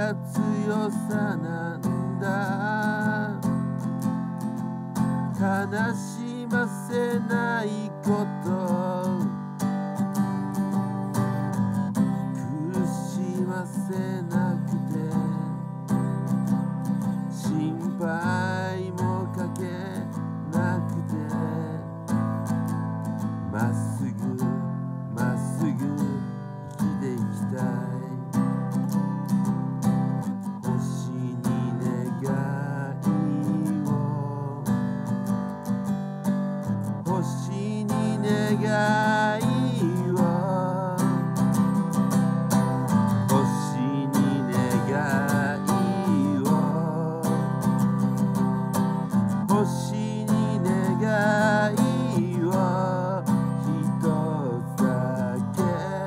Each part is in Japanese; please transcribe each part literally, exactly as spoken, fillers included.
が強さなんだ。悲しませないこと、苦しませなくて、心配もかけなくて、まっすぐまっすぐ生きていきたい。星に願いを、星に願いを、星に願いを、星に願いを、ひとつだけ。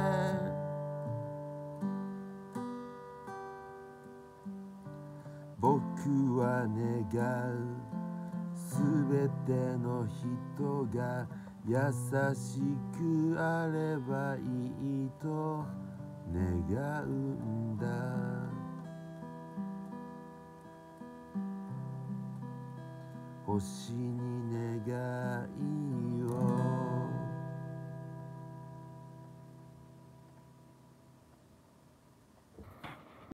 僕は願う、すべての人が優しくあればいいと願うんだ。星に願い